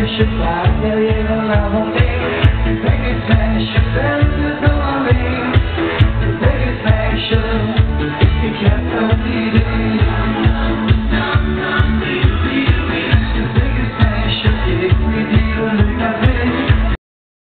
失败的一个老梦境，陪你在身边。